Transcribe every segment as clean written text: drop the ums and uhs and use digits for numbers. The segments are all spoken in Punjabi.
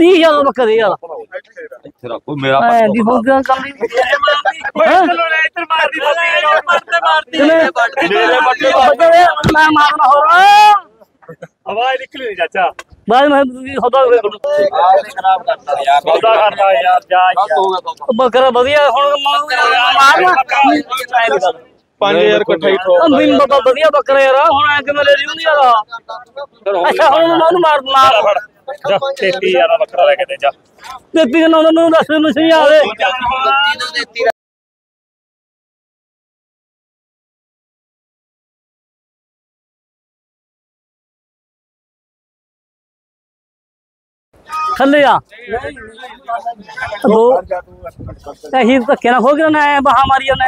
30,000 ਬੱਕਰੇ ਯਾਰ ਇੱਥੇ ਰੱਖੋ ਮੇਰਾ ਦੀ ਹੋ ਗਿਆ ਕੰਮ ਨਹੀਂ ਚਲੋ ਲੈ ਇੱਧਰ ਮਾਰਦੀ ਮਾਰਦੀ ਮੇਰੇ ਬੱਟੇ ਮੈਂ ਮਾਰਨਾ ਹੋਰ ਆਵਾਜ਼ ਨਿਕਲੀ ਨਹੀਂ ਚਾਚਾ ਬਾਅਦ ਮੈਂ ਹੋਦਾ ਖਰਾਬ ਕਰਤਾ ਯਾਰ ਸੌਦਾ ਕਰਦਾ ਯਾਰ ਜਾ ਬੱਕਰਾ ਵਧੀਆ ਹੁਣ ਮਾਰਨਾ 5000 ਇਕੱਠਾ ਹੀ ਠੋਕ ਬਿਨ ਬਾਬਾ ਵਧੀਆ ਬੱਕਰਾ ਯਾਰ ਹੁਣ ਐ ਕਿ ਮੇਰੇ ਰਿਉ ਨਹੀਂ ਯਾਰ ਅੱਛਾ ਹੁਣ ਮੈਂ ਉਹਨੂੰ ਮਾਰ ਫੜ ਜਾ 33000 ਦਾ ਬੱਕਰਾ ਲੈ ਕੇ ਦੇ ਜਾ ਤੇ ਪੀ ਨਾ ਮੈਨੂੰ ਦੱਸ ਮੈਨੂੰ ਸਹੀ ਆਵੇ ਥੱਲੇ ਆ ਦੋ ਇਹੀ ਧੱਕੇ ਨਾਲ ਖੋ ਗਿਆ ਨਾ ਬਹਾ ਮਾਰੀ ਉਹਨੇ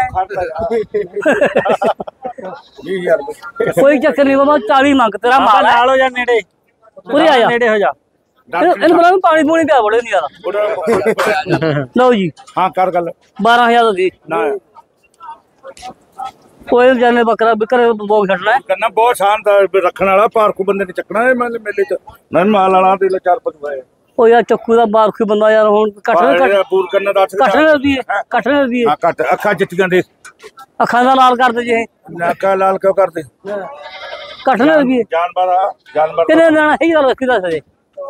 ਕੋਈ ਚੱਕਰ ਨਹੀਂ ਬਾਬਾ 40 ਮੰਗ ਤੇਰਾ ਮਾਲ ਨਾਲ ਹੋ ਜਾ ਨੇੜੇ ਪੂਰੀ ਆ ਜਾ ਨੇੜੇ ਹੋ ਜਾ ਇਹਨੂੰ ਬਣਾ ਪਾਣੀ ਪੂਣੀ ਪਿਆ ਬੜੇ ਨਹੀਂ ਯਾਰ ਲਓ ਜੀ ਹਾਂ ਕਰ ਗੱਲ 12,000 ਦੀ ਨਾ ਕੋਈ ਜਾਨੇ ਬੱਕਰਾ ਬਿਕਰੇ ਬੋਗ ਛੱਡਣਾ ਕਰਨਾ ਬਹੁਤ ਸ਼ਾਨਦਾਰ ਰੱਖਣ ਵਾਲਾ ਪਾਰਕੂ ਬੰਦੇ ਨੇ ਚੱਕਣਾ ਮੇਲੇ ਚ ਨਾ ਮਾਲ ਵਾਲਾ ਤੇ 4-5 ਪਾਏ ਉਹ ਯਾਰ ਚੱਕੂ ਦਾ ਬਾਰਖੂ ਬੰਦਾ ਯਾਰ ਹੁਣ ਪੂਰ ਕਰਨਾ ਦੱਸ ਕੱਟਣੇ ਦੀ ਹਾਂ ਕੱਟ ਅੱਖਾਂ ਜਿੱਤੀਆਂ ਦੇ ਅੱਖਾਂ ਦਾ ਲਾਲ ਕਰਦੇ ਜੇ ਨਾਕਾ ਲਾਲ ਕਿਉਂ ਕਰਦੇ ਕੱਟਣੇ ਦੀ ਜਾਨਵਰ ਕਿੰਨੇ ਲੈਣਾ ਹੈ ਗੱਲ ਰੱਖੀ ਦੱਸ ਦੇ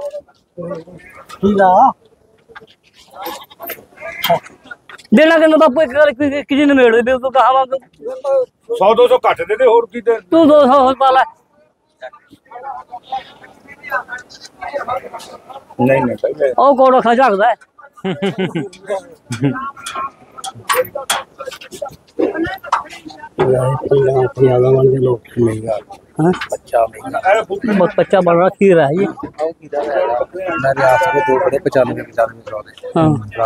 ਦੇਣਾ ਕਿ ਬਾਪੂ ਇੱਕ ਗੱਲ ਕਿਜੀ ਨਿਮੇੜ ਦੇ ਤੂੰ ਕਹਾਵਾ 100-200 ਘੱਟ ਦੇ ਤੇ ਹੋਰ ਕੀ ਤੇ ਤੂੰ 200 ਹੋਰ ਪਾ ਲੈ ਨਹੀਂ ਉਹ ਕੋੜ ਅੱਖਾਂ ਝਾਕਦਾ ਹੈ बच्चा बन रहा खीर है ये दो बड़े 95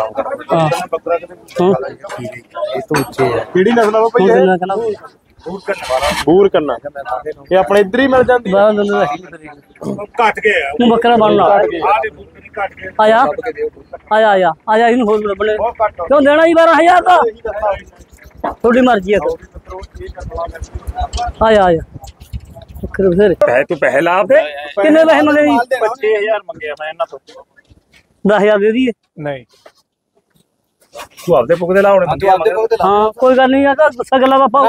ये तो ऊंचे है ਕਿਹੜੀ ਨਸਲ ਆ ਭਾਈ ਬੂਰ ਕਰਨਾ ਇਹ ਆਪਣੇ ਇੱਧਰ ਹੀ ਮਿਲ ਜਾਂਦੀ ਘੱਟ ਗਿਆ बकरा बनना आया आया आया आया इन होल बड़े क्यों देना ही 12,000 का थोड़ी मर्जी है आया आया फिर ਪੈਸੇ ਤੂੰ ਪੈਸੇ ਲਾ ਦੇ कितने पैसे मंगे जी 25000 ਮੰਗਿਆ ਮੈਂ ਇਹਨਾਂ ਤੋਂ 10,000 दे दिए ਨਹੀਂ ਤੂੰ ਆਪਦੇ ਪੁੱਗਦੇ ਲਾਉਣੇ हाँ कोई गल नहीं है गुस्सा गला बापा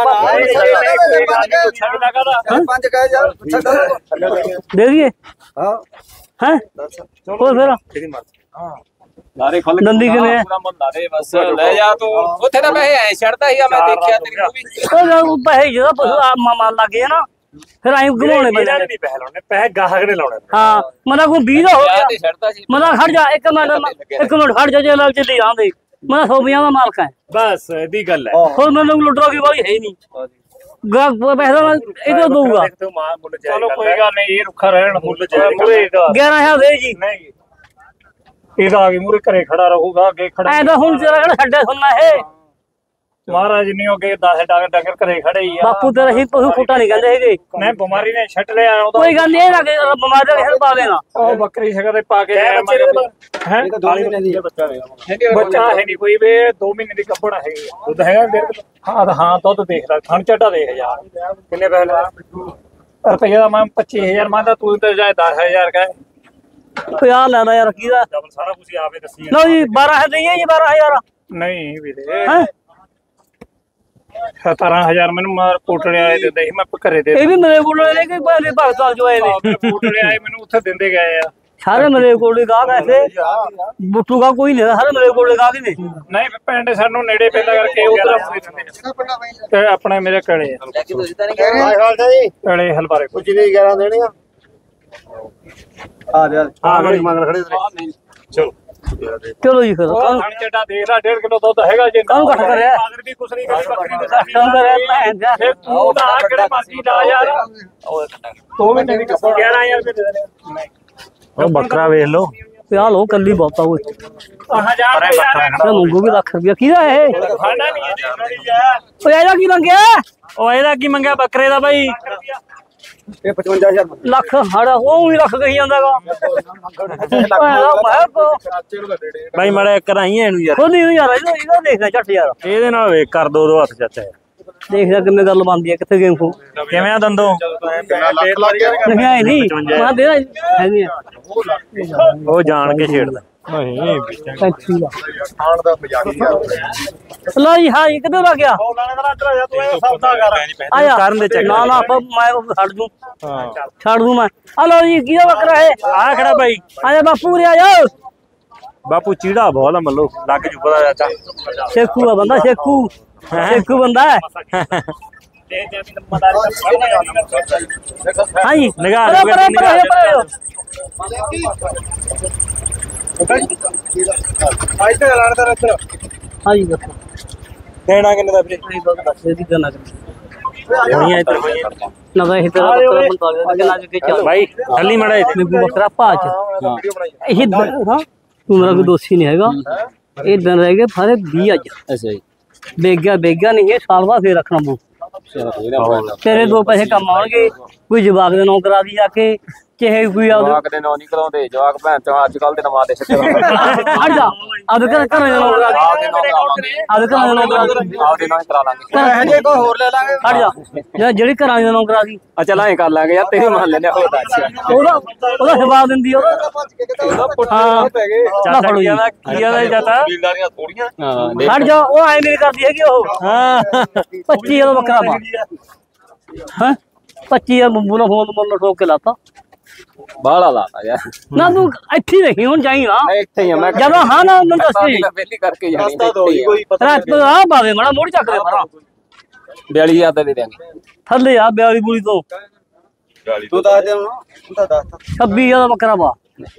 दे दिए हैं और फिर ਲਾਰੇ ਖੁੱਲ दंदी किने है ਲਾਰੇ ਬਸ ਲੈ ਜਾ ਤੂੰ ਉੱਥੇ ਤਾਂ ਪੈਸੇ ਐ ਛੱਡਦਾ ਸੀਗਾ ਮੈਂ ਦੇਖਿਆ ਤੇਰੀ ਮੂਵੀ पैसे जो मामा लगे ना फिर आई घुमाने ਇਹਨਾਂ ਨੇ ਨਹੀਂ ਪੈਸੇ ਲਾਉਣੇ ਪੈਸੇ ਗਾਹਕ ਨੇ ਲਾਉਣੇ हाँ मना को 20 हो गया ਤੇ ਛੱਡਦਾ ਸੀ मना खड़ जा एक मिनट खड़ जा जे लग चली आंदे मैं 100 का मालक है ਬਸ ਇਹਦੀ ਗੱਲ ਹੈ और मैं लोग लुटरो की वाली है ही नहीं पैसा इधर दूंगा ਚਲੋ ਕੋਈ ਗੱਲ ਨਹੀਂ ਇਹ ਰੁੱਖਾ ਰਹਿਣ ਮੁੱਲ ਜਾਏਗਾ ਮੂਰੇ ਇਹਦਾ 11,000 दे जी ਨਹੀਂ ਇਹਦਾ ਆ ਕੇ ਮੂਰੇ ਘਰੇ ਖੜਾ ਰਹੂਗਾ ਅੱਗੇ ਖੜਾ ऐ तो हुन तेरा छड्डे सुनना है ਮਹਾਰਾਜ ਨਹੀਂ ਅੱਗੇ 10 ਡਾਂਗਰ ਘਰੇ ਖੜੇ ਹੀ ਆ बापू तेरा ही पशु फूटा नहीं कहंदे है ਮੈਂ ਬਿਮਾਰੀ ਨੇ ਛੱਡ ਲਿਆ ਉਹਦਾ कोई गल नहीं ना बीमारी का पा लेना ਉਹ ਬੱਕਰੀ ਸ਼ਕਰ ਦੇ ਪਾ ਕੇ ਹੈ ਬੱਚਾ ਹੈ ਨਹੀਂ ਕੋਈ ਵੇ 2 ਮਹੀਨੇ ਦੀ ਕੱਪੜਾ ਹੈਗੀ ਦੁੱਧ ਹੈਗਾ ਹਾਂ ਹਾਂ ਦੁੱਧ ਦੇਖ ਲੈ ਥਣ ਚੱਡਾ ਦੇਖ ਯਾਰ ਕਿੰਨੇ ਪੈਸੇ ਰੁਪਈਆ ਦਾ ਮੈਂ 25000 ਮੰਗਦਾ ਤੂੰ ਤੇ ਜਾਏ 10000 ਕਹੇ यार लेना यार की दा ਡਬਲ ਸਾਰਾ ਕੁਝ ਆਪੇ ਦੱਸੀ लो जी 12 दईए जी 12,000 ਨਹੀਂ ਵੀਰੇ हैं 17000 ਮੈਨੂੰ ਮਾਰ ਪੋਟੜੇ ਆਏ ਦਿੰਦੇ ਸੀ ਮੈਂ ਘਰੇ ਦੇ ये भी मेरे को ले के पहले पाकिस्तान जो आए ने ਪੋਟੜੇ ਆਏ ਮੈਨੂੰ ਉੱਥੇ ਦਿੰਦੇ ਗਏ ਆ सारे मेरे को गाहक ऐसे बुट्टू का कोई नहीं सारे मेरे को गाहक ही ने ਨਹੀਂ ਪਿੰਡ ਸਾਨੂੰ ਨੇੜੇ ਪੈਂਦਾ ਕਰਕੇ ਉਧਰ ਤੇ ਆਪਣੇ ਮੇਰੇ ਕੜੇ ਆ ਕੜੇ ਹਲਵਾਰੇ कुछ नहीं 11 देने आ यार हाँ, मंगल खड़े ਚਲੋ चलो जी फिर ਉਹ ਥਣ ਚੱਡਾ ਦੇਖ ਲੈ 1.5 ਕਿਲੋ ਦੁੱਧ ਹੈਗਾ ਜੇ ਕਾਹਨੂੰ ਇਕੱਠ ਕਰਿਆ? ਆਦਰ ਵੀ ਕੁਛ ਨਹੀਂ ਕਰੀ ਬੱਕਰੀ ਦੇ ਕੰਮ कर रहा है ਫਿਰ ਤੂੰ ਤਾਂ ਆ ਕਿਹੜੇ ਮਰਜ਼ੀ ਲਾ ਯਾਰ 2 ਮਹੀਨੇ ਦੀ ਕੱਪੜਾ 11000 ਰੁਪਏ ਦੇ ਦੇ ਨਹੀਂ ਉਹ ਬੱਕਰਾ ਵੇਖ ਲਓ ਪਿਆ ਲੋ ਕੱਲੀ ਬਹੁਤਾ ਓਏ 1000 ਰੁਪਏ ਤੇ ਮੰਗੂ ਵੀ ਲੱਖ ਰੁਪਇਆ ਕਿਹਦਾ ਇਹ ਖਾਣਾ ਨਹੀਂ ਹੈ ਜੀ ਯਾਰ ਓਏ ਇਹਦਾ ਕੀ ਮੰਗਿਆ ਉਹ ਇਹਦਾ ਕੀ ਮੰਗਿਆ ਬੱਕਰੇ ਦਾ ਬਾਈ ये 55000 ਲੱਖ ਸਾਡਾ ਉਹ ਵੀ ਲੱਖ ਕਹੀ ਜਾਂਦਾਗਾ ਬਾਈ ਮੜਾ ਕਰਾਈਏ ਇਹਨੂੰ ਯਾਰ ਖੋਦੀ ਯਾਰ ਇਹਦਾ ਦੇਖਦਾ ਝੱਟ ਯਾਰ ਇਹਦੇ ਨਾਲ ਵੇਖ ਕਰ ਦੋ ਹੱਥ ਚਾਚਾ ਦੇਖਦਾ ਕਿੰਨੇ ਗੱਲ ਬਣਦੀ ਹੈ ਕਿੱਥੇ ਗੇਮ ਖੋ ਕਿਵੇਂ ਆ ਦੰਦੋ ਨਹੀਂ ਆਏ ਨਹੀਂ ਮੈਂ ਦੇ ਹੈ ਨਹੀਂ ਉਹ ਜਾਣ ਕੇ ਛੇੜਦਾ ਅੱਛੀ ਦਾ ਲੋ ਜੀ ਹਾਂ ਇਹ ਕਿੱਧਰ ਆ ਗਿਆ ਆਇਆ ਕਰਨ ਦੇ ਚੱਕਰ ਨਾ ਨਾ ਮੈਂ ਛੱਡ ਦੂੰ ਛੱਡ ਦੂੰ ਮੈਂ ਆ ਲੋ ਜੀ ਕੀ ਬੱਕਰਾ ਹੈ ਆ ਖੜਾ ਬਾਈ ਆਇਆ ਬਾਪੂ ਰੇ ਆਇਆ ਬਾਪੂ ਚੀੜਾ ਬਹੁਤ ਆ ਮੱਲੋ ਲੱਗ ਜੂ ਪਤਾ ਚਾਚਾ ਸ਼ੇਖੂ ਆ ਬੰਦਾ ਸ਼ੇਖੂ ਸ਼ੇਖੂ ਬੰਦਾ ਹੈ ਹਾਂਜੀ ਨਿਗਾਹ ਹਾਂਜੀ ਦੱਸੋ ਕਹਿਣਾ ਕਿੰਨੇ ਦਾ ਵੀਰੇ ਇਹਦੀ ਗੱਲ ਨਾ ਹੋਈਆਂ ਇੱਧਰ ਹੋਈਆਂ ਨਾ ਤਾਂ ਇਹ ਤੇਰਾ ਬੱਕਰਾ 45 ਦਾ ਲੱਗ ਕੇ ਚੱਲ ਬਾਈ ਥੱਲੀ ਮੜਾ ਇੱਥੇ ਨਿੰਬੂ ਬੱਕਰਾ ਭਾਜ ਇਹ ਹਾਂ ਤੂੰ ਮੇਰਾ ਕੋਈ ਦੋਸ਼ੀ ਨਹੀਂ ਹੈਗਾ ਇਹ ਦਿਨ ਰਹਿ ਗਏ ਸਾਰੇ 20 ਅੱਜ ਅੱਛਾ ਜੀ ਬੇਗਾ ਨਹੀਂ ਇਹ ਸਾਲ ਬਾਅਦ ਫੇਰ ਰੱਖਣਾ ਪਊ ਤੇਰੇ ਦੋ ਪੈਸੇ ਕੰਮ ਆਉਣਗੇ ਕੋਈ ਜਵਾਕ ਦੇ ਨਾਂ ਕਰਾ ਦੀ ਜਾ ਕੇ ਚਾਹੇ ਕੋਈ ਜਵਾਕ ਦੇ ਨਾਂ ਨਹੀਂ ਕਰਾਉਂਦੇ ਜਵਾਕ ਭੈਣ ਚੋਂ ਅੱਜ ਕੱਲ ਦੇ ਨਵਾਂ ਦੇ ਛੱਕੇ ਹਟ ਜਾ ਆਦ ਘਰ ਦੇ ਨਾਂ ਕਰਾ ਦੀ ਆਦ ਘਰ ਦੇ ਨਾਂ ਕਰਾ ਦੀ ਆਪਦੇ ਨਾਂ ਹੀ ਕਰਾ ਲਾਂਗੇ ਜੇ ਕੋਈ ਹੋਰ ਲੈ ਲਾਂਗੇ ਹਟ ਜਾ ਜਿਹੜੀ ਘਰਾਂ ਦੇ ਨਾਂ ਕਰਾ ਦੀ ਆ ਚੱਲ ਐਂ ਕਰ ਲਾਂਗੇ ਯਾਰ ਤੇਰੀ ਮੰਨ ਲੈਨੇ ਹੋਰ ਦੱਸ ਉਹਦਾ ਜਵਾਬ ਦਿੰਦੀ ਉਹਦਾ ਹਾਂ ਚਾਚਾ ਕੀ ਆਦਾ ਚਾਚਾ ਜ਼ਿੰਦਾਰੀਆਂ ਥੋੜੀਆਂ ਹਾਂ ਹਟ ਜਾ ਉਹ ਐ ਨਹੀਂ ਕਰਦੀ ਹੈਗੀ ਉਹ ਹਾਂ 25 ਦਾ ਬੱਕਰਾ ਪਾ ਹਾਂ 25 ਦਾ ਬੰਬੂ ਦਾ ਫੋਨ ਮੁੱਲ ਠੋਕ ਕੇ ਲਾਤਾ ਬਾਹਲਾ ਲਾਤਾ ਯਾਰ ਨਾ ਤੂੰ ਇੱਥੇ ਹੀ ਰਹੀ ਹੁਣ ਜਾਈ ਨਾ ਇੱਥੇ ਹੀ ਆ ਮੈਂ ਜਦੋਂ ਹਾਂ ਨਾ ਮੈਨੂੰ ਦੱਸੀ ਪਹਿਲੀ ਕਰਕੇ ਜਾਣੀ ਰਾਤ ਆ ਬਾਵੇ ਮੜਾ ਮੋੜ ਚੱਕ ਦੇ ਮਾਰਾ 42000 ਦਾ ਦੇ ਦਿਆਂਗੇ ਥੱਲੇ ਆ 42 ਬੂਲੀ ਤੋਂ ਤੂੰ ਦੱਸ ਦੇ ਹੁਣ ਤੂੰ ਤਾਂ ਦੱਸ 26 ਦਾ ਬੱਕਰਾ ਪਾ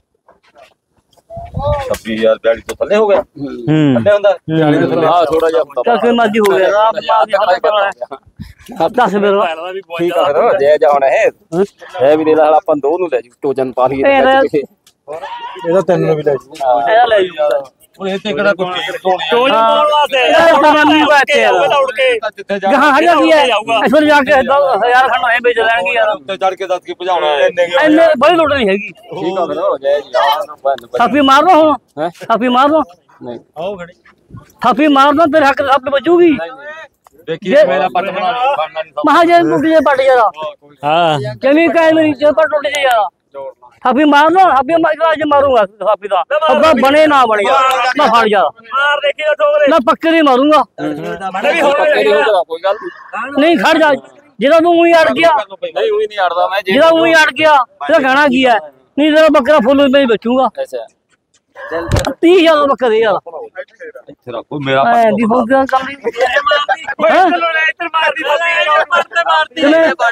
26000 42 ਤੋਂ ਥੱਲੇ ਹੋ ਗਿਆ ਥੱਲੇ ਹੁੰਦਾ 40 ਤੋਂ ਹਾਂ ਥੋੜਾ ਜਿਹਾ ਹੁੰਦਾ ਚੱਲ ਕੋਈ ਮਰਜ਼ੀ ਹੋ ਗਿਆ ਰਾਮ ਮਾਂ ਦੀ ਹੱਥ ਕਰ ਦੱਸ ਫਿਰ ਠੀਕ ਆ ਫਿਰ ਜੇ ਜਾ ਹੁਣ ਇਹ ਵੀ ਦੇ ਲਾ ਆਪਾਂ ਦੋ ਨੂੰ ਲੈ ਜੂ ਟੋਜਨ ਪਾ ਲਈਏ ਇਹਦਾ ਤੈਨੂੰ ਵੀ ਲੈ ਜੂ ਇਹ ਲੈ ਜੂ ਉਹ ਇਹ ਤੇ ਕਿਹੜਾ ਕੋਈ ਟੋਲ ਪਾਉਣ ਵਾਸਤੇ ਇਹ ਬੈਠੇ ਆ ਦੌੜ ਕੇ ਗਾਹਾਂ ਹਰਿਆ ਕੀ ਹੈ ਇਸ ਵਾਰ ਜਾ ਕੇ 1000 ਖੰਡ ਐ ਵੇਚ ਲੈਣਗੇ ਯਾਰ ਉੱਤੇ ਚੜ ਕੇ ਦੱਸ ਕੇ ਭਜਾਉਣਾ ਇੰਨੇ ਬੜੀ ਲੋੜ ਨਹੀਂ ਹੈਗੀ ਠੀਕ ਆ ਫਿਰ ਜੈ ਜੀ ਥਾਪੀ ਮਾਰ ਲਓ ਹੁਣ ਹੈ ਥਾਪੀ ਮਾਰ ਲਓ ਨਹੀਂ ਆਓ ਖੜੀ ਥਾਪੀ ਮਾਰ ਦੋ ਤੇਰੇ ਹੱਕ ਥਾਪੀ ਬਚੂਗੀ ਦੇਖੀ ਮੇਰਾ ਪੱਟ ਬਣਾ ਬਣਨਾ ਨਹੀਂ ਮਹਾ ਜੇ ਟੁੱਟ ਜੇ ਪੱਟ ਜਰਾ ਹਾਂ ਜਮੀ ਕਾਇ ਮੇਰੀ ਜੇ ਪੱਟ ਟੁੱਟ ਜੇ ਯਾਰ ਥਾਪੀ ਮਾਰ ਲਓ ਥਾਪੀ ਮਾਰ ਅੱਜ ਮਾਰੂੰਗਾ ਥਾਪੀ ਦਾ ਅੱਬਾ ਬਣੇ ਨਾ ਬਣ ਗਿਆ ਮੈਂ ਫੜ ਜਾ ਮਾਰ ਦੇਖੀ ਤਾਂ ਠੋਕ ਮੈਂ ਪੱਕੇ ਨਹੀਂ ਮਾਰੂੰਗਾ ਮੈਂ ਵੀ ਹੋਣਾ ਕੋਈ ਗੱਲ ਨਹੀਂ ਖੜ ਜਾ ਜਿਹਦਾ ਤੂੰ ਉਹੀ ਅੜ ਗਿਆ ਨਹੀਂ ਉਹੀ ਨਹੀਂ ਅੜਦਾ ਮੈਂ ਜਿਹਦਾ ਉਹੀ ਅੜ ਗਿਆ ਤੇਰਾ ਕਹਿਣਾ ਕੀ ਹੈ ਨਹੀਂ ਤੇਰਾ ਬੱਕਰਾ ਫੁੱਲ ਵਿੱਚ ਬਚੂਗਾ ਅੱਛਾ 30000 ਦਾ ਬੱਕਰਾ ਦੇ ਯਾਰ ਇੱਥੇ ਰੱਖੋ ਮੇਰਾ ਐ ਦੀ ਹੋ ਗਿਆ ਕੰਮ ਨਹੀਂ ਇੱਧਰ ਮਾਰਦੀ ਮਾਰਦੀ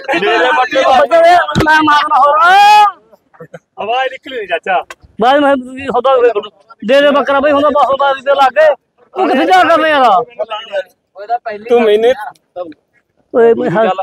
ਮੈਂ ਮਾਰਨਾ ਹੋਰ ਆਵਾਜ਼ ਨਿਕਲੀ ਨਹੀਂ ਚਾਚਾ ਬਾਅਦ ਮੈਂ ਹੁੰਦਾ ਦੇ ਦੇ ਬੱਕਰਾ ਬਈ ਹੁੰਦਾ ਬਾਹੋਂ ਬਾਅਦ ਤੇ ਲੱਗ ਗਏ ਤੂੰ ਕਿੱਥੇ ਜਾ ਕਰਨੇ ਯਾਰ ਤੂੰ ਮੈਨੇ ਓਏ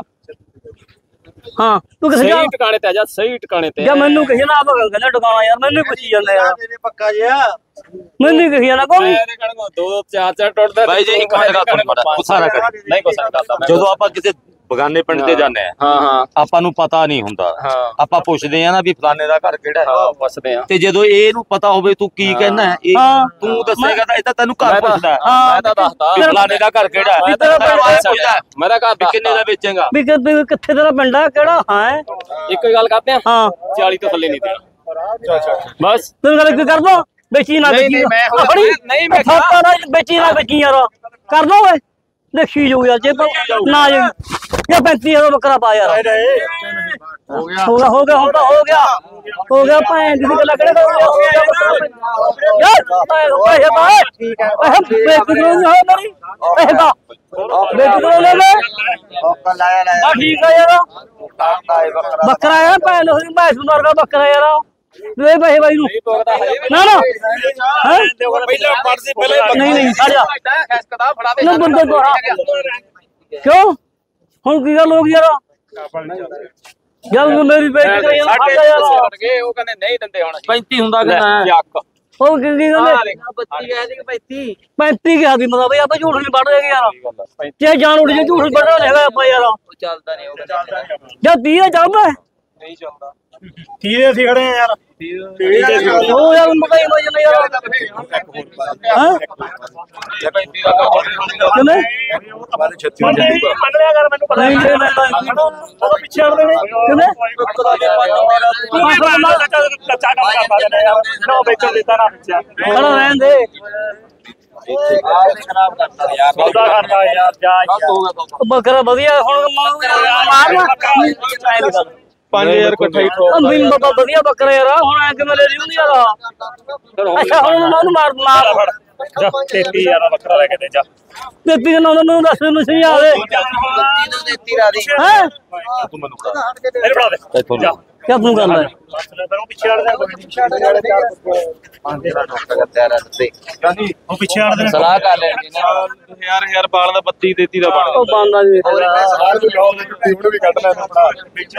ਹਾਂ ਤੂੰ ਕਿੱਥੇ ਜਾ ਸਹੀ ਟਿਕਾਣੇ ਤੇ ਆ ਜਾ ਸਹੀ ਟਿਕਾਣੇ ਤੇ ਜਾਂ ਮੈਨੂੰ ਕਹੀ ਨਾ ਆਪ ਗੱਲ ਟਿਕਾਣਾ ਯਾਰ ਮੈਨੂੰ ਪੁੱਛੀ ਜਾਂਦੇ ਯਾਰ ਪੱਕਾ ਜਿਆ ਮੈਨੂੰ ਕਹੀ ਨਾ ਕੋਈ ਦੋ ਚਾਰ ਟੁੱਟਦਾ ਬਾਈ ਜੀ ਇੱਕ ਮਿੰਟ ਗੱਲ ਸੁਣ ਗੁੱਸਾ ਨਾ ਕਰ ਨਹੀਂ ਗੁੱਸਾ ਕਰਦਾ ਮੈਂ ਜਦੋਂ ਆਪਾਂ ਕਿਸੇ ਬਗਾਨੇ ਪਿੰਡ ਤੇ ਜਾਂਦੇ ਆ ਹਾਂ ਹਾਂ ਆਪਾਂ ਨੂੰ ਪਤਾ ਨਹੀਂ ਹੁੰਦਾ ਹਾਂ ਆਪਾਂ ਪੁੱਛਦੇ ਆ ਨਾ ਵੀ ਫਲਾਣੇ ਦਾ ਘਰ ਕਿਹੜਾ ਹੈ ਹਾਂ ਪੁੱਛਦੇ ਆ ਤੇ ਜਦੋਂ ਇਹਨੂੰ ਪਤਾ ਹੋਵੇ ਤੂੰ ਕੀ ਕਹਿਣਾ ਇਹ ਹਾਂ। ਤੂੰ ਦੱਸੇਗਾ ਤਾਂ ਇਹ ਤਾਂ ਤੈਨੂੰ ਘਰ ਮੈਂ ਤਾਂ- ਪੁੱਛਦਾ ਮੈਂ ਤਾਂ ਦੱਸਦਾ ਵੀ ਫਲਾਣੇ ਦਾ ਘਰ ਕਿਹੜਾ ਹੈ ਮੈਂ ਤਾਂ ਮੇਰਾ ਘਰ ਵੀ ਕਿੰਨੇ ਦਾ ਵੇਚੇਗਾ ਵੀ ਕਿੱਥੇ ਤੇਰਾ ਪਿੰਡ ਆ ਕਿਹੜਾ ਹਾਂ ਇੱਕੋ ਹੀ ਗੱਲ ਕਰਦੇ ਆ ਹਾਂ 40 ਤੋਂ ਥੱਲੇ ਨਹੀਂ ਦੇਣਾ ਬਸ ਤੂੰ ਗੱਲ ਕੀ ਕਰ ਦੋ ਵੇਚੀ ਨਾ ਵੇਚੀ ਨਹੀਂ ਮੈਂ ਵੇਚੀ ਨਾ ਵੇਚੀ ਯਾਰ ਕਰ ਦੋ ਓਏ ਦੇਖੀ ਜੋ ਯਾਰ ਜੇ ਨਾ ਜੇ 35 ਦਾ ਬੱਕਰਾ ਪਾ ਯਾਰ ਹੋ ਗਿਆ ਹੋ ਗਿਆ ਹੁਣ ਤਾਂ ਹੋ ਗਿਆ ਭੈਣ ਦੀ ਗੱਲ ਕਿਹੜੇ ਹੋ ਗਿਆ ਯਾਰ ਪੈਸੇ ਪਾ ਠੀਕ ਹੈ ਬੇਕਦਰੋਂ ਨਹੀਂ ਹੋਇਆ ਮੇਰੀ ਪੈਸੇ ਦਾ ਬੇਕਦਰੋਂ ਲੈ ਲੈ ਆ ਠੀਕ ਹੈ ਯਾਰ ਬੱਕਰਾ ਹੈ ਭੈਣ ਹੋਈ ਮੈਂ ਸੁਣਾਰ ਦਾ ਬੱਕਰਾ ਯਾਰ ਦੇ ਪੈਸੇ ਬਾਈ ਨੂੰ ਨਾ ਨਾ ਪਹਿਲਾਂ ਪੜਦੀ ਪਹਿਲਾਂ ਨਹੀਂ ਛੱਡ ਜਾ ਖੈਸਕਦਾ ਫੜਾ ਦੇ ਨਾ ਬੰਦੇ ਤੋਂ ਕਿਉਂ ਹੁਣ ਕੀ ਗੱਲ ਹੋ ਗਈ ਯਾਰ ਜਦ ਮੇਰੀ ਬੇਟੀ ਕਰੀ ਯਾਰ ਉਹ ਕਹਿੰਦੇ ਨਹੀਂ ਦਿੰਦੇ ਹੁਣ 35 ਹੁੰਦਾ ਕਿੰਨਾ ਚੱਕ ਉਹ ਕੀ ਕਹਿੰਦੇ 35 ਕਿਹਾ ਦੀ ਮਤਲਬ ਬਈ ਆਪਾਂ ਝੂਠ ਨਹੀਂ ਵੱਢ ਦੇਗੇ ਯਾਰ ਜੇ ਜਾਣ ਉੱਡ ਜੇ ਝੂਠ ਵੱਢਣਾ ਹੈਗਾ ਆਪਾਂ ਯਾਰ ਚੱਲਦਾ ਨਹੀਂ ਉਹ ਜਦ 30 ਦਾ ਚੱਲਦਾ ਨਹੀਂ ਚੱਲਦਾ। 30 ਦੇ ਅਸੀਂ ਖੜੇ ਆ ਯਾਰ। ਉਹ ਯਾਰ ਮਕਾਈ ਮਜਨ ਯਾਰ ਹਾਂ ਕਿੰਨੇ ਮੰਨ ਲਿਆ ਕਰ ਮੈਨੂੰ ਪਤਾ ਨਹੀਂ ਉਹ ਪਿੱਛੇ ਹਟ ਦੇਣੇ ਕਿੰਨੇ ਤੂੰ ਵੀ ਬੰਦਾ ਕੱਚਾ ਕੰਮ ਕਰਦਾ ਜਾਂਦਾ ਯਾਰ ਨਾ ਵੇਚਣ ਦਿੱਤਾ ਨਾ ਪਿੱਛੇ ਖੜਾ ਰਹਿਣ ਦੇ ਖਰਾਬ ਕਰਦਾ ਯਾਰ। ਸੌਦਾ ਕਰਦਾ ਯਾਰ ਜਾ ਯਾਰ ਬੱਕਰਾ ਵਧੀਆ ਹੁਣ ਮਾਰ 5000 ਇਕੱਠਾ ਹੀ ਠੋਕ ਅੰਬੀ ਬਾਬਾ ਵਧੀਆ ਬੱਕਰਾ ਯਾਰ ਹੁਣ ਐ ਕਿਵੇਂ ਲੈ ਲਿਓ ਨਹੀਂ ਯਾਰ ਅੱਛਾ ਹੁਣ ਉਹਨੂੰ ਮਾਰ ਫੜ ਜਾ 33000 ਦਾ ਬੱਕਰਾ ਲੈ ਕੇ ਦੇ ਜਾ ਦਿੱਤੀ ਨਾ ਉਹਨੂੰ ਦੱਸ ਨੂੰ ਸਹੀ ਆਵੇ ਹੈ ਤੂੰ ਮੈਨੂੰ ਫੜਾ ਮੇਰੇ ਫੜਾ ਦੇ ਜਾ ਕਿਆ ਤੂੰ ਕਰਦਾ ਹੈ ਫਿਰ ਉਹ ਪਿੱਛੇ ਹਟ ਉਹ ਪਿੱਛੇ ਹਟ ਦੇ ਸਲਾਹ ਕਰ ਲੈਣੀ ਨਾ ਯਾਰ ਬਾਲ ਦਾ 32 33 ਦਾ ਬਣ ਉਹ ਬੰਦਾ ਜੀ ਉਹਨੂੰ ਵੀ ਕੱਢ ਲੈਣਾ ਫੜਾ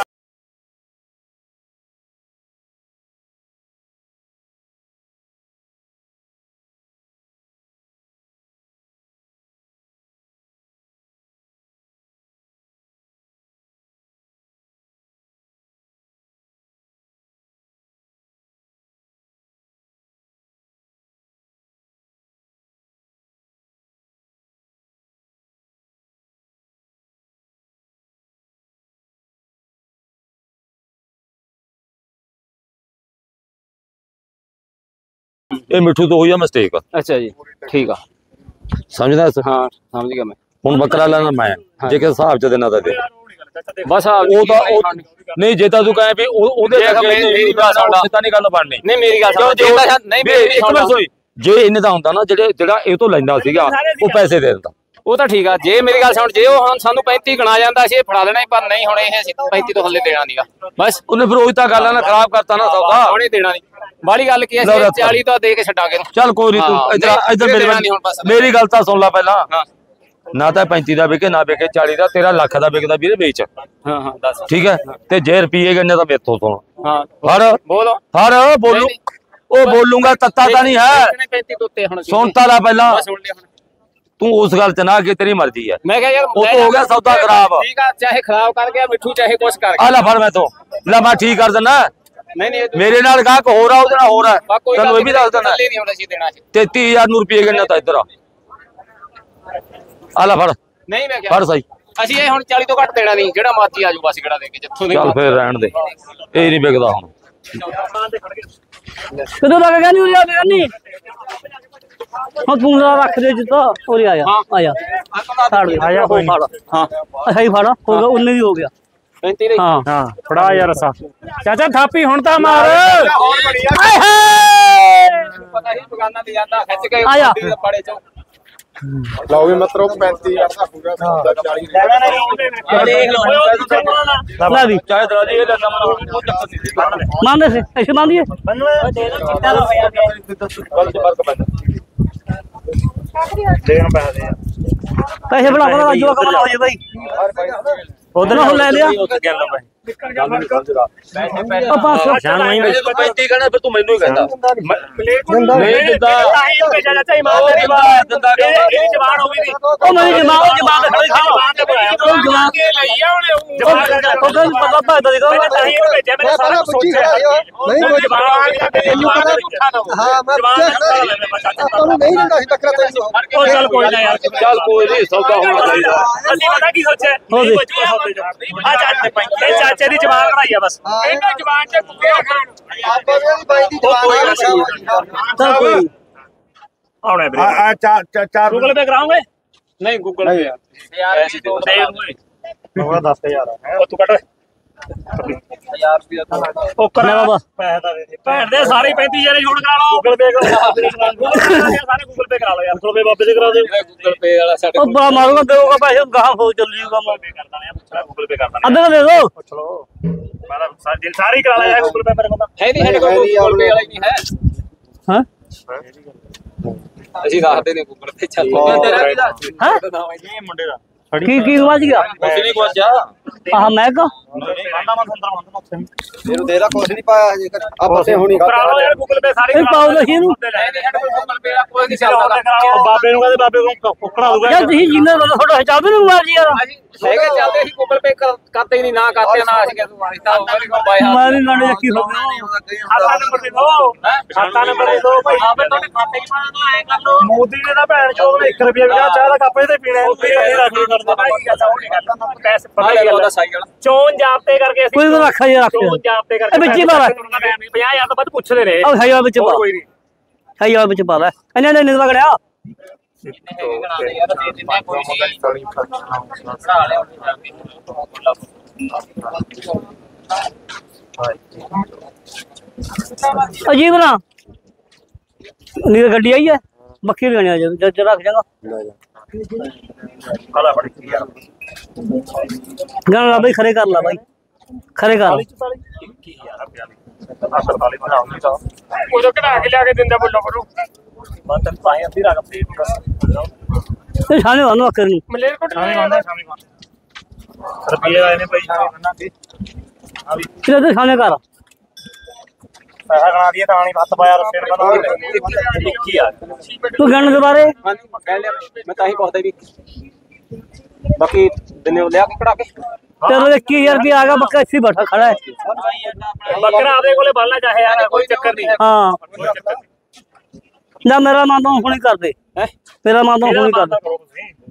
ਇਹ ਮਿੱਠੂ ਤੋਂ ਹੋਈ ਆ ਮਿਸਟੇਕ। ਅੱਛਾ ਜੀ ਠੀਕ ਆ ਸਮਝਦਾ ਹਾਂ ਸਮਝ ਗਿਆ ਮੈਂ। ਹੁਣ ਬੱਕਰਾ ਲੈਣਾ ਮੈਂ ਜੇ ਕਿ ਹਿਸਾਬ ਚ ਦੇਣਾ ਤਾਂ ਦੇ ਬਸ ਉਹ ਤਾਂ ਨਹੀਂ ਜੇ ਤਾਂ ਤੂੰ ਕਹੇ ਵੀ ਉਹਦੇ ਮੇਰੀ ਗੱਲ ਸੁਣਦਾ ਤਾਂ ਨਹੀਂ ਗੱਲ ਬਣਨੀ। ਨਹੀਂ ਮੇਰੀ ਗੱਲ ਸੁਣ ਜੇ ਤਾਂ ਨਹੀਂ ਇੱਕ ਮਿੰਟ ਸੋਈ ਜੇ ਇਹਨੇ ਦਾ ਹੁੰਦਾ ਨਾ ਜਿਹੜਾ ਇਹ ਤੋਂ ਲੈਂਦਾ ਸੀਗਾ ਉਹ ਪੈਸੇ ਦੇ ਦਿੰਦਾ। ਉਹ ਤਾਂ ਠੀਕ ਆ ਜੇ ਮੇਰੀ ਗੱਲ ਸੁਣ ਜੇ ਉਹ ਹੁਣ ਸਾਨੂੰ 35 ਗਣਾ ਜਾਂਦਾ ਸੀ ਇਹ ਫੜਾ ਲੈਣਾ ਪਰ ਨਹੀਂ ਹੁਣ ਇਹ 35 ਤੋਂ ਥੱਲੇ ਦੇਣਾ ਨਹੀਂਗਾ ਬਸ ਉਹਨੇ ਫਿਰ ਉਹੀ ਤਾਂ ਗੱਲ ਆ ਨਾ ਖਰਾਬ ਕਰਤਾ ਨਾ ਸੌਦਾ ਉਹਨੇ ਦੇਣਾ ਨਹੀਂ ਬਾਲੀ ਗੱਲ ਕੀ ਹੈ 40 ਤੋਂ ਦੇ ਕੇ ਛੱਡਾਂਗੇ ਚੱਲ ਕੋਈ ਨਹੀਂ ਤੂੰ ਇੱਧਰ ਮੇਰੀ ਗੱਲ ਤਾਂ ਸੁਣ ਲੈ ਪਹਿਲਾਂ ਨਾ ਤਾਂ 35 ਦਾ ਵਿਕੇ ਨਾ ਵਿਕੇ 40 ਦਾ ਤੇਰਾ ਲੱਖ ਦਾ ਵਿਕਦਾ ਵੀਰੇ ਵੇਚ ਹਾਂ ਹਾਂ ਦੱਸ ਠੀਕ ਹੈ ਤੇ ਜੇ ਰੁਪਏ ਗੰਨੇ ਤਾਂ ਮੇਥੋਂ ਸੁਣ ਹਾਂ ਫੜ ਬੋਲੋ ਫੜ ਬੋਲੂ ਉਹ ਬੋਲੂਗਾ ਤੱਤਾ ਤਾਂ ਨਹੀਂ ਹੈ 35 ਤੋਂ ਉੱਤੇ ਹੁਣ ਸੁਣ ਤਾਂ ਲੈ ਪਹਿਲਾਂ ਸੁਣ ਲਿਆ ਹੁਣ ਤੂੰ ਉਸ ਗੱਲ ਚ ਨਾ ਕਿ ਤੇਰੀ ਮਰਜ਼ੀ ਹੈ ਮੈਂ ਕਿਹਾ ਯਾਰ ਉਹ ਤਾਂ ਹੋ ਗਿਆ ਸੌਦਾ ਖਰਾਬ ਠੀਕ ਆ ਚਾਹੇ ਖਰਾਬ ਕਰ ਗਿਆ ਮਿੱਠੂ ਚਾਹੇ ਕੁਛ ਕਰ ਆ ਲੈ ਫੜ ਮੈਂ ਤੋਂ ਲੈ ਮੈਂ ਠੀਕ ਕਰ ਦਿੰਦਾ ਨਹੀਂ ਮੇਰੇ ਨਾਲ ਗਾਹਕ ਹੋਰ ਆ ਉਹਦੇ ਨਾਲ ਹੋਰ ਆ ਤੈਨੂੰ ਇਹ ਵੀ ਦੱਸ ਦਿੰਦਾ ਨਹੀਂ ਹੁਣ ਅਸੀਂ ਦੇਣਾ ਸੀ 33000 ਨੂੰ ਰੁਪਏ ਗੰਨਾ ਤਾਂ ਇੱਧਰ ਆ ਲੈ ਫੜ ਨਹੀਂ ਮੈਂ ਕਿਹਾ ਫੜ ਸਹੀ ਅਸੀਂ ਇਹ ਹੁਣ 40 ਤੋਂ ਘੱਟ ਦੇਣਾ ਨਹੀਂ ਜਿਹੜਾ ਮਰਜ਼ੀ ਆਜੂ ਬਸ ਕਿਹੜਾ ਦੇ ਕੇ ਜਿੱਥੋਂ ਦੇ ਚੱਲ ਫੇਰ ਰਹਿਣ ਦੇ ਇਹ ਨਹੀਂ ਵਿਕਦਾ ਹੁਣ ਕਦੋਂ ਲੱਗ ਗਿਆ ਨਹੀਂ ਉਰੇ ਆ ਗਿਆ ਨਹੀਂ ਹੁਣ ਤੂੰ ਨਾ ਰੱਖ ਦੇ ਜਿੱਤਾ ਉਰੇ ਆ ਜਾ ਆ ਜਾ ਛੱਡ ਦੇ ਆ ਜਾ ਫੜ ਹਾਂ ਅੱਛਾ ਹੀ ਫੜ ਹੋ ਗਿਆ 19 ਵੀ ਹੋ ਗਿਆ 35 ਦੇ ਹਾਂ ਹਾਂ ਫੜਾ ਯਾਰ ਅਸਾ ਚਾਚਾ ਥਾਪੀ ਹੁਣ ਤਾਂ ਮਾਰ ਆਏ ਹਾਏ ਪਤਾ ਹੀ ਬਗਾਨਾ ਤੇ ਜਾਂਦਾ ਖਿੱਚ ਕੇ ਆਇਆ। ਪਾੜੇ ਚੋਂ ਲਓ ਵੀ ਮਤਰੋ 35000 ਦਾ ਪੂਰਾ 40 ਲੈ ਵੀ ਚਾਹੇ ਦਰਾਜੀ ਇਹ ਲੈਣਾ ਮਨ ਮੰਨਦੇ ਸੀ ਐਸੇ ਮੰਨਦੀਏ ਦੇ ਹੁਣ ਪੈਸੇ ਦੇ ਪੈਸੇ ਬਣਾ ਬਣਾ ਰਾਜੂ ਦਾ ਕੰਮ ਨਾ ਹੋ ਜੇ ਬਾਈ ਉਧਰ ਨਾ ਲੈ ਲਿਆ ਉਹ 500 ਜੇ ਤੂੰ 35 ਕਹਿਣਾ ਫਿਰ ਤੂੰ ਮੈਨੂੰ ਹੀ ਕਹਿੰਦਾ ਨਹੀਂ ਦਿੰਦਾ ਚਾਚਾ ਇਮਾਨਦਾਰੀ ਬਾਤ ਦਿੰਦਾ ਇਹ ਜਵਾਨ ਹੋ ਗਈ ਉਹ ਮੇਰੀ ਜਮਾਨ ਖੜੀ ਜਵਾਨ ਜਵਾਨ ਕੇ ਲਈ ਆ ਉਹਨੇ ਉਹ ਕਹਿੰਦਾ ਪਤਾ ਭਾਦਾ ਦੀ ਗੱਲ ਤਾਂ ਹੀ ਉਹਨੂੰ ਭੇਜਿਆ ਮੈਂ ਸਾਰਾ ਕੁਝ ਸੋਚਿਆ ਨਹੀਂ ਕੋਈ ਜਵਾਨ ਹਾਂ ਮੈਂ ਤੁਹਾਨੂੰ ਨਹੀਂ ਦਿੰਦਾ ਸੀ ਟੱਕਰਾ ਤੈਨੂੰ ਉਹ ਚੱਲ ਕੋਈ ਨਾ ਯਾਰ ਚੱਲ ਕੋਈ ਨਹੀਂ ਸੌਦਾ ਹੋਣਾ ਚਾਹੀਦਾ ਅਸੀਂ ਪਤਾ ਕੀ ਸੋਚਿਆ ਆ ਚਾਚੇ ਦੀ ਜਵਾਨ ਬਣਾਈ ਆ ਬਸ ਇਹਨਾਂ ਜਵਾਨ ਚ ਕੁੱਤਿਆ ਖਾਣ ਆਪਾਂ ਵੀ ਉਹਦੀ ਬਾਈ ਦੀ ਜਵਾਨ ਚੱਲ ਕੋਈ ਆਉਣੇ ਵੀਰੇ ਆ ਚਾਰ ਗੂਗਲ ਪੇ ਕਰਾਉਂਗੇ ਨਹੀਂ ਗੂਗਲ ਪੇ ਯਾਰ ਐਸੀ ਤੋਂ ਹੋਗਾ 10000 ਉਹ ਤੂੰ ਕੱਟ 1000 ਰੁਪਏ ਉਹ ਕਰਨਾ ਬਾਬਾ ਪੈਸੇ ਤਾਂ ਦੇ ਭੈਣ ਦੇ ਸਾਰੇ 35000 ਛੋੜ ਕਰਾ ਲਓ ਗੂਗਲ ਪੇ ਸਾਰੇ ਗੂਗਲ ਪੇ ਕਰਾ ਲਓ ਯਾਰ ਗੂਗਲ ਪੇ ਬਾਬੇ ਦੇ ਕਰਾ ਦਿਓ ਗੂਗਲ ਪੇ ਵਾਲਾ ਸਾਡੇ ਉਹ ਬੜਾ ਮਾਰੂਗਾ ਦੇਊਗਾ ਪੈਸੇ ਗਾਹਾਂ ਹੋ ਚੱਲੀ ਕੰਮ ਪੇ ਕਰਦਾ ਨੇ ਪੁੱਛਣਾ ਗੂਗਲ ਪੇ ਕਰਦਾ ਅੱਧੇ ਦੇ ਦੋ ਪੁੱਛ ਲਓ ਮੈਂ ਤਾਂ ਸਾਰੇ ਕਰਾ ਲਿਆ ਗੂਗਲ ਪੇ ਮੇਰੇ ਕੋਲ ਹੈ ਨਹੀਂ ਸਾਡੇ ਕੋਲ ਗੂਗਲ ਪੇ ਵਾਲਾ ਹੀ ਨਹੀਂ ਹੈ ਹਾਂ ਅਸੀਂ ਦੱਸਦੇ ਨੇ ਗੂਗਲ ਪੇ ਚੱਲ ਹਾਂ ਇਹ ਮੁੰਡੇ ਦਾ ਕੀ ਸਮਝ ਗਿਆ ਕੁਛ ਨਹੀਂ ਕੁਛ ਆ ਆਹ ਮੈਂ ਕਾ ਇਹਨੂੰ ਦੇ ਲਾ ਕੁਛ ਨਹੀਂ ਪਾਇਆ ਹਜੇ ਆਪਾਂ ਤੇ ਹੁਣੀ ਕਰਾ ਲਓ ਯਾਰ ਗੂਗਲ ਪੇ ਸਾਰੇ ਇਹ ਪਾਓ ਤਾਂ ਇਹਨੂੰ ਕੋਈ ਨਹੀਂ ਚੱਲਦਾ ਬਾਬੇ ਨੂੰ ਕਹਿੰਦੇ ਬਾਬੇ ਨੂੰ ਕੁੱਕੜਾ ਦੂਗਾ ਯਾਰ ਤੁਸੀਂ ਜਿੰਨਾ ਤੁਹਾਡਾ ਹਿਸਾਬ ਹੀ ਨਹੀਂ ਮਾਰ ਜੀ ਯਾਰ ਹੈਗੇ ਚੱਲਦੇ ਅਸੀਂ ਗੂਗਲ ਪੇ ਕਰਦੇ ਹੀ ਨਹੀਂ ਨਾ ਕਰਦੇ ਨਾ ਅਸੀਂ ਕਿਸ ਵਾਲੀ ਤਾਂ ਉਹ ਨਹੀਂ ਬਾਈ ਮੈਂ ਨਹੀਂ ਲੜੇ ਕੀ ਹੋ ਗਿਆ ਖਾਤਾ ਨੰਬਰ ਦੇ ਦਿਓ ਖਾਤਾ ਨੰਬਰ ਦੇ ਦਿਓ ਭਾਈ ਆਪੇ ਤੁਹਾਡੇ ਖਾਤੇ 'ਚ ਪਾਣਾ ਤਾਂ ਐਂ ਕਰ ਲਓ ਮੋਦੀ ਨੇ ਤਾਂ ਭੈਣ ਚੋਦ ਨੇ 1 ਰੁਪਿਆ ਵੀ ਨਾ ਚਾਹ ਦਾ ਕੱਪ ਇਹਦੇ ਪੀਣਾ ਕੋਈ ਨਹੀਂ ਰੱਖੀ ਕਰਦਾ ਪੈਸੇ ਪਤਾ ਹੀ ਉਹਦਾ ਸਾਈ ਵਾਲਾ ਚੋਣ ਜਾਬਤੇ ਕਰਕੇ ਅਸੀਂ ਕੋਈ ਤਾਂ ਰੱਖਾ ਜੀ ਰੱਖ ਚੋਣ ਜਾਬਤੇ ਕਰਕੇ ਇਹ ਵਿੱਚ ਹੀ ਪਾ ਲੈ 50000 ਤੋਂ ਵੱਧ ਪੁੱਛਦੇ ਨੇ ਆ ਹਾਈ ਵਿੱਚ ਪਾ ਕੋਈ ਨਹੀਂ ਹਾਈ ਵਿੱਚ ਪਾ ਲੈ ਇਹਨੇ ਨੇ ਨਿਕਲ ਗਿਆ ਯਾਰ ਦੇ ਦਿੰਦੇ ਕੋਈ ਨਹੀਂ ਬਣਾ ਲਿਆ ਅਜੀਬ ਨਾ ਨੀਰ ਗੱਡੀ ਆਈ ਹੈ ਬੱਕੀ ਲੈਣੀ ਆ ਜਦ ਰੱਖ ਜਾਗਾ ਕਾਲਾ ਬੜੀ ਯਾਰ ਗਾਣਾ ਲਾ ਬਈ ਖਰੇ ਕਰ ਲਾ ਬਾਈ ਖਰੇ ਕਰ ਉਹ ਜੋ ਕਢਾ ਕੇ ਲਿਆ ਕੇ ਦਿੰਦਾ ਬੋਲੋ ਬੋਲੋ ਮੈਂ ਤਾਂ ਪਾਈ ਅੱਧੀ ਰਕਮ ਦੇ ਇਹ ਛਾਣੇ ਵਾਨੂੰ ਆਖਰ ਨੂੰ ਮਲੇਰ ਕੋਟ ਨਹੀਂ ਆਉਂਦਾ ਰੁਪਏ ਆਏ ਨੇ ਭਾਈ ਇਹਨਾਂ ਦੇ ਕਿਹਦੇ ਤੇ ਛਾਣੇ ਕਰ ਪੈਸਾ ਗਣਾ ਦਈਏ ਤਾਂ ਨਹੀਂ ਹੱਥ ਪਾਇਆ ਰੁਪਏ ਨੂੰ ਪਤਾ 21000 ਤੂੰ ਗਣ ਦੇ ਬਾਰੇ ਹਾਂਜੀ ਕਹਿ ਲਿਆ ਮੈਂ ਤਾਂ ਹੀ ਪੁੱਛਦਾ ਵੀ ਬਾਕੀ ਦਿਨੇ ਲਿਆ ਕੇ ਕਢਾ ਕੇ ਤੇਰੇ 21000 ਰੁਪਏ ਆ ਗਿਆ ਬੱਕਾ ਇੱਥੇ ਬੈਠਾ ਖੜਾ ਹੈ ਬੱਕਰਾ ਆਪਦੇ ਕੋਲੇ ਬੰਨਣਾ ਚਾਹੇ ਯਾਰ ਕੋਈ ਚੱਕਰ ਨਹੀਂ ਹਾਂ ਨਾ ਮੇਰਾ ਮਨ ਤਾਂ ਹੁਣੀ ਕਰਦੇ ਹੈ ਮੇਰਾ ਮਨ ਤਾਂ ਹੁਣੀ ਕਰਦੇ ਕਰੋ ਤੁਸੀਂ